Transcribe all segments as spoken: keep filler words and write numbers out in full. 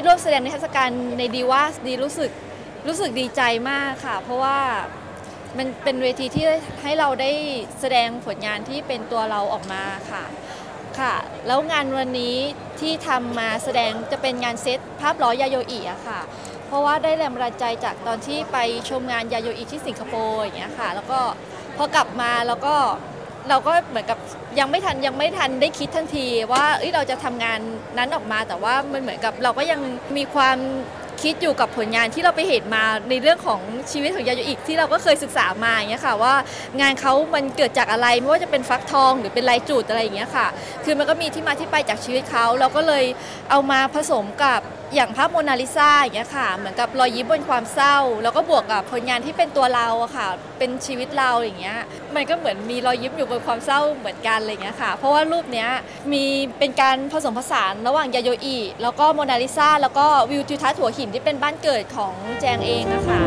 ร่วมแสดงนิทรรศการในดีว่าดีรู้สึกรู้สึกดีใจมากค่ะเพราะว่ามันเป็นเวทีที่ให้เราได้แสดงผลงานที่เป็นตัวเราออกมาค่ะค่ะแล้วงานวันนี้ที่ทำมาแสดงจะเป็นงานเซตภาพล้อยาโยอิอะค่ะเพราะว่าได้แรงบันดาลใจจากตอนที่ไปชมงานยาโยอิที่สิงคโปร์อย่างเงี้ยค่ะแล้วก็พอกลับมาแล้วก็เราก็เหมือนกับยังไม่ทันยังไม่ทันได้คิดทันทีว่าเอ้ยเราจะทำงานนั้นออกมาแต่ว่ามันเหมือนกับเราก็ยังมีความคิดอยู่กับผลงานที่เราไปเห็นมาในเรื่องของชีวิตของยาโยอิที่เราก็เคยศึกษามาอย่างเงี้ยค่ะว่างานเขามันเกิดจากอะไรไม่ว่าจะเป็นฟักทองหรือเป็นลายจุดอะไรอย่างเงี้ยค่ะคือมันก็มีที่มาที่ไปจากชีวิตเขาเราก็เลยเอามาผสมกับอย่างภาพโมนาลิซาอย่างเงี้ยค่ะเหมือนกับรอยยิ้มบนความเศร้าแล้วก็บวกกับผลงานที่เป็นตัวเราอะค่ะเป็นชีวิตเราอย่างเงี้ยมันก็เหมือนมีรอยยิ้มอยู่บนความเศร้าเหมือนกันอะไรเงี้ยค่ะเพราะว่ารูปเนี้ยมีเป็นการผสมผสานระหว่างยาโยอิแล้วก็โมนาลิซาแล้วก็วิวทิวทัศน์หัวหินที่เป็นบ้านเกิดของแจงเองนะคะ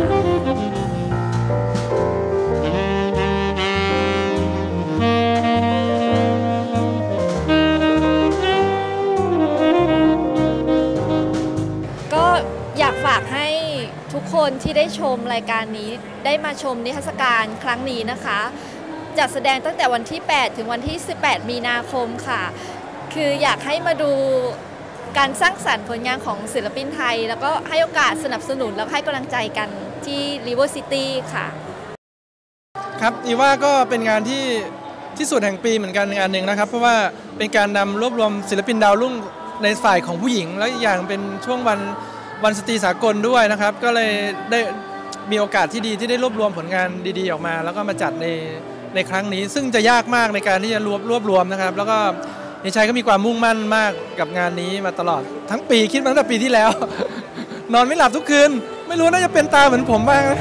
อยากฝากให้ทุกคนที่ได้ชมรายการนี้ได้มาชมนิทรรศการครั้งนี้นะคะจัดแสดงตั้งแต่วันที่แปดถึงวันที่สิบแปดมีนาคมค่ะคืออยากให้มาดูการสร้างสรรค์ผลงานของศิลปินไทยแล้วก็ให้โอกาสสนับสนุนแล้วให้กำลังใจกันที่ River City ค่ะครับอีว่าก็เป็นงานที่ที่สุดแห่งปีเหมือนกันงานหนึ่งนะครับเพราะว่าเป็นการนำรวบรวมศิลปินดาวรุ่งในฝ่ายของผู้หญิงและอีกอย่างเป็นช่วงวันวันสตรีสากลด้วยนะครับก็เลยได้มีโอกาสที่ดีที่ได้รวบรวมผลงานดีๆออกมาแล้วก็มาจัดในในครั้งนี้ซึ่งจะยากมากในการที่จะรวบรวบรวมนะครับแล้วก็นิชัยก็มีความมุ่งมั่นมากกับงานนี้มาตลอดทั้งปีคิดมาตั้งแต่ปีที่แล้ว นอนไม่หลับทุกคืนไม่รู้น่าจะเป็นตาเหมือนผมบ้างนะ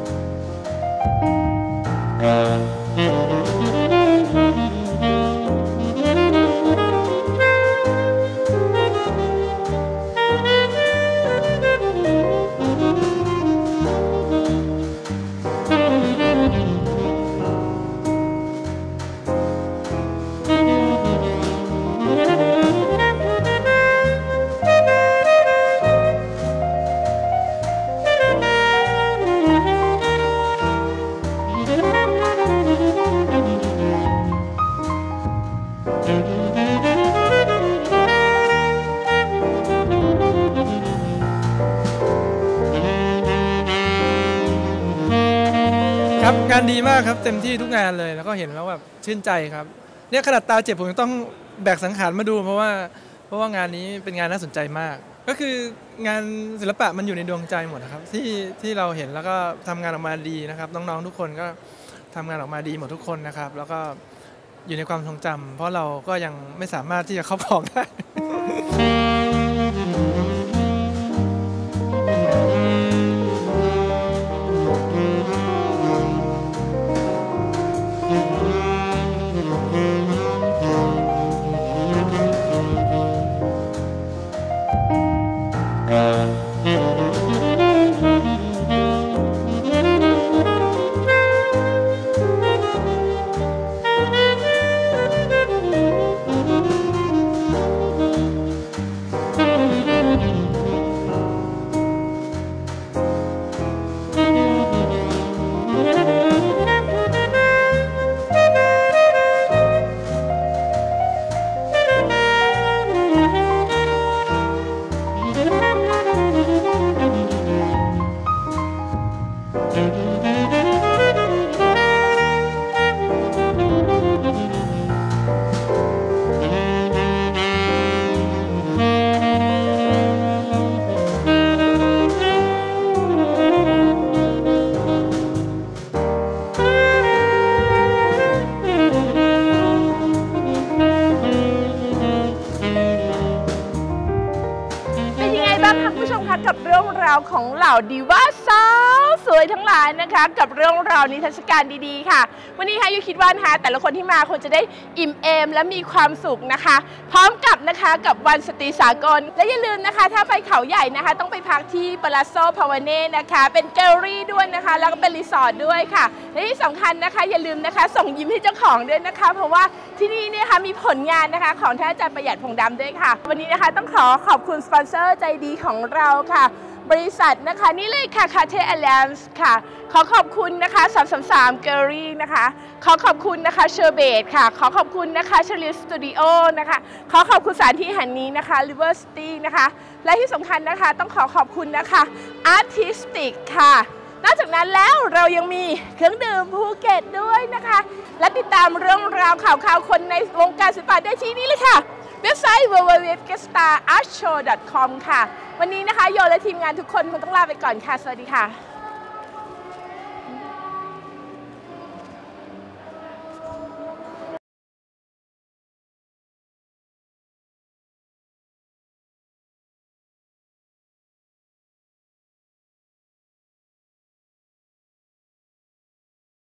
ครับงานดีมากครับเต็มที่ทุกงานเลยแล้วก็เห็นแล้วแบบชื่นใจครับเนี่ยขนาดตาเจ็บผมยังต้องแบกสังขารมาดูเพราะว่าเพราะว่างานนี้เป็นงานน่าสนใจมากก็คืองานศิลปะมันอยู่ในดวงใจหมดนะครับที่ที่เราเห็นแล้วก็ทำงานออกมาดีนะครับน้องๆทุกคนก็ทำงานออกมาดีหมดทุกคนนะครับแล้วก็อยู่ในความทรงจำเพราะเราก็ยังไม่สามารถที่จะครอบครองได้กับเรื่องราวของเหล่าดีว่าสาวสวยทั้งหลายนะคะกับเรื่องราวนิทรรศการดีๆค่ะวันนี้ค่ะยูคิดว่านะคะแต่ละคนที่มาคงจะได้อิ่มเอมและมีความสุขนะคะพร้อมกับนะคะกับวันสตรีสากลและอย่าลืมนะคะถ้าไปเขาใหญ่นะคะต้องไปพักที่ปาลาโซพาวเน่นะคะเป็นแกลเลอรี่ด้วยนะคะแล้วก็เป็นรีสอร์ทด้วยค่ะและที่สำคัญนะคะอย่าลืมนะคะส่งยิ้มให้เจ้าของด้วยนะคะเพราะว่าที่นี่เนี่ยค่ะมีผลงานนะคะของท่านอาจารย์ประหยัดพงษ์ดำด้วยค่ะวันนี้นะคะต้องขอขอบคุณสปอนเซอร์ใจดีของเราค่ะบริษัทนะคะนี่เลยค่ะคาเทอแลนซ์ค่ะขอขอบคุณนะคะสามสามสามแกลเลอรี่นะคะขอขอบคุณนะคะเชอร์เบตค่ะขอขอบคุณนะคะเชลิสตูดิโอนะคะขอขอบคุณสถานที่แห่งนี้นะคะริเวอร์ซิตี้นะคะและที่สำคัญนะคะต้องขอขอบคุณนะคะอาร์ติสติกค่ะนอกจากนั้นแล้วเรายังมีเครื่องดื่มภูเก็ตด้วยนะคะและติดตามเรื่องราวข่าวข่าวคนในวงการศิลปะได้ที่นี่เลยค่ะเว็บไซต์ ดับเบิลยู ดับเบิลยู ดับเบิลยู ดอท เกสตาร์ อาร์ต โชว์ ดอท คอม ค่ะวันนี้นะคะโยและทีมงานทุกคนคงต้องลาไปก่อนค่ะสวัสดีค่ะ